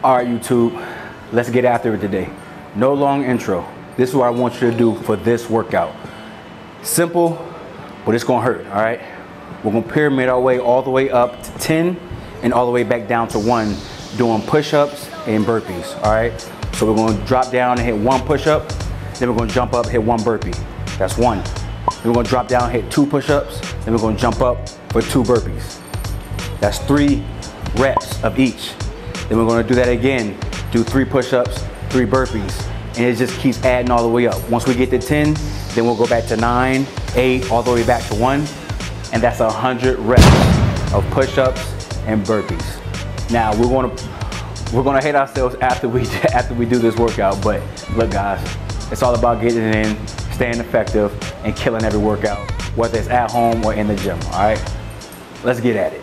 All right, YouTube, let's get after it today. No long intro. This is what I want you to do for this workout. Simple, but it's gonna hurt, all right? We're gonna pyramid our way all the way up to 10 and all the way back down to 1, doing push-ups and burpees, all right? So we're gonna drop down and hit 1 push-up, then we're gonna jump up, hit 1 burpee. That's 1. Then we're gonna drop down, hit 2 push-ups, then we're gonna jump up for 2 burpees. That's 3 reps of each. Then we're gonna do that again, do 3 push-ups, 3 burpees, and it just keeps adding all the way up. Once we get to 10, then we'll go back to 9, 8, all the way back to 1, and that's 100 reps of push-ups and burpees. Now we're gonna hate ourselves after we do this workout, but look guys, it's all about getting it in, staying effective, and killing every workout, whether it's at home or in the gym, all right? Let's get at it.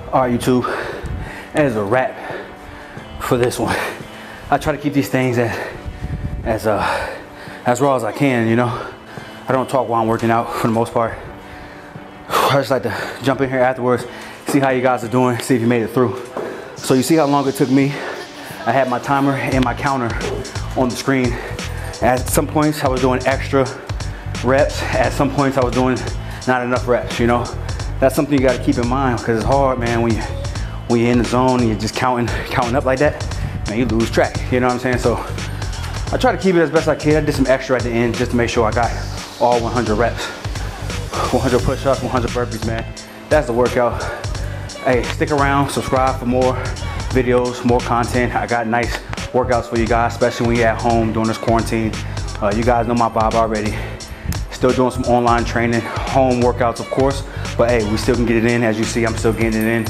All right, YouTube, that is a wrap for this one. I try to keep these things as raw as I can, you know. I don't talk while I'm working out for the most part. I just like to jump in here afterwards, see how you guys are doing, see if you made it through. So you see how long it took me? I had my timer and my counter on the screen. At some points I was doing extra reps. At some points I was doing not enough reps, you know. That's something you gotta keep in mind, because it's hard, man, when you're in the zone and you're just counting up like that, man, you lose track, you know what I'm saying? So I try to keep it as best I can. I did some extra at the end just to make sure I got all 100 reps. 100 push-ups, 100 burpees, man. That's the workout. Hey, stick around, subscribe for more videos, more content. I got nice workouts for you guys, especially when you're at home during this quarantine. You guys know my vibe already. Still doing some online training, home workouts, of course, but hey, we still can get it in. As you see, I'm still getting it in.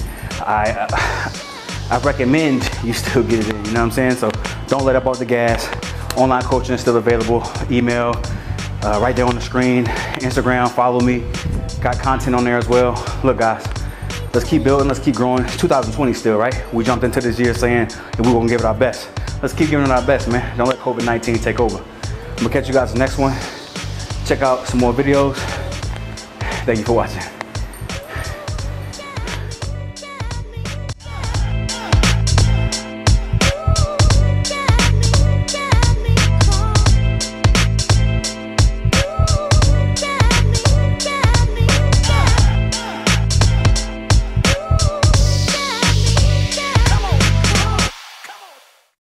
I recommend you still get it in, you know what I'm saying? So don't let up off the gas. Online coaching is still available. Email, right there on the screen. Instagram, follow me. Got content on there as well. Look, guys, let's keep building, let's keep growing. It's 2020 still, right? We jumped into this year saying that we were gonna give it our best. Let's keep giving it our best, man. Don't let COVID-19 take over. I'm gonna catch you guys in the next one. Check out some more videos. Thank you for watching.